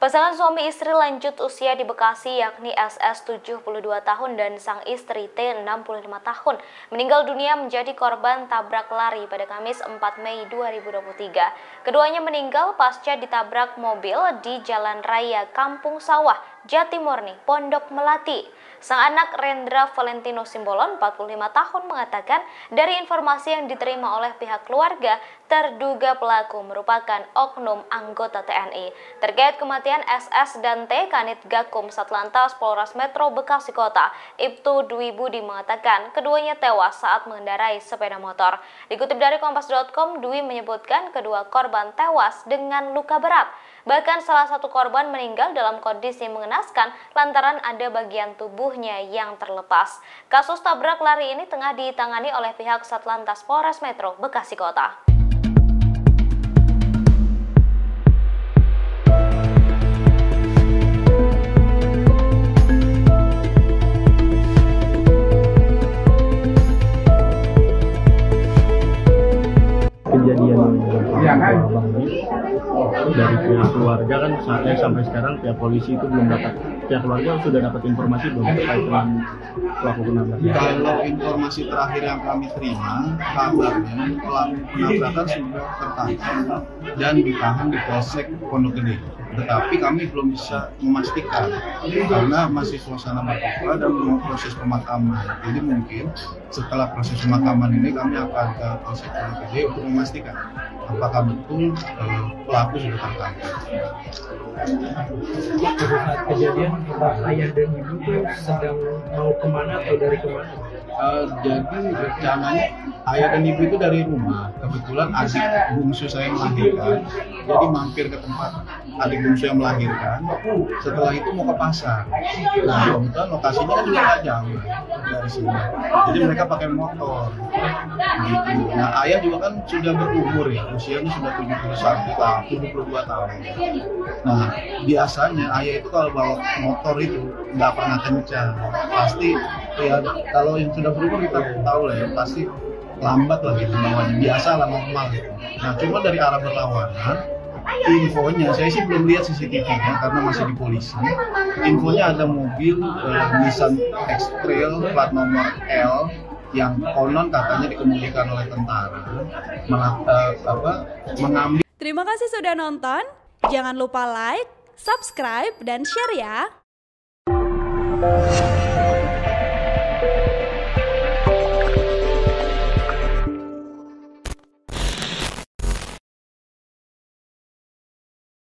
Pasangan suami istri lanjut usia di Bekasi yakni SS 72 tahun dan sang istri T 65 tahun meninggal dunia menjadi korban tabrak lari pada Kamis 4 Mei 2023. Keduanya meninggal pasca ditabrak mobil di Jalan Raya Kampung Sawah, Jatimurni, Pondok Melati. Sang anak Rendra Valentino Simbolon 45 tahun mengatakan dari informasi yang diterima oleh pihak keluarga, terduga pelaku merupakan oknum anggota TNI. Terkait kematian SS dan T, Kanit Gakum Satlantas Polres Metro Bekasi Kota, Ibtu Dwi Budi mengatakan keduanya tewas saat mengendarai sepeda motor. Dikutip dari Kompas.com, Dwi menyebutkan kedua korban tewas dengan luka berat. Bahkan salah satu korban meninggal dalam kondisi mengenaskan lantaran ada bagian tubuhnya yang terlepas. Kasus tabrak lari ini tengah ditangani oleh pihak Satlantas Polres Metro Bekasi Kota. Kejadian dari pihak keluarga kan sampai sekarang pihak polisi itu belum dapat, pihak keluarga sudah dapat informasi belum terkait dengan pelaku penabrakan? Kalau informasi terakhir yang kami terima, kabarnya pelaku penabrakan sudah tertangkap dan ditahan di Polsek Pondok Gede. Tetapi kami belum bisa memastikan karena masih suasana berduka dan mau proses pemakaman. Jadi mungkin setelah proses pemakaman ini kami akan ke Polsek Pondok Gede untuk memastikan apakah betul pelaku sudah tertangkap. Pada saat kejadian, ayah dan ibu tuh sedang mau kemana atau dari kemana? Jadi rencananya ayah dan ibu itu dari rumah. Kebetulan adik bungsu saya melahirkan, jadi mampir ke tempat adik bungsu yang melahirkan. Setelah itu mau ke pasar. Nah, kebetulan lokasinya kan juga nggak jauh dari sini. Jadi mereka pakai motor. Gitu. Nah, ayah juga kan sudah berumur ya, usianya sudah 71 tahun, 72 tahun. Nah, biasanya ayah itu kalau bawa motor itu nggak pernah kencang. Pasti ya kalau yang sudah berumur kita tahu lah ya, pasti lambat lah gitu bawanya, biasa lah, normal gitu. Nah, cuma dari arah berlawanan, infonya saya sih belum lihat CCTV-nya karena masih di polisi. Infonya ada mobil Nissan X-Trail plat nomor L yang konon katanya dikemudikan oleh tentara mengambil. Terima kasih sudah nonton. Jangan lupa like, subscribe, dan share ya.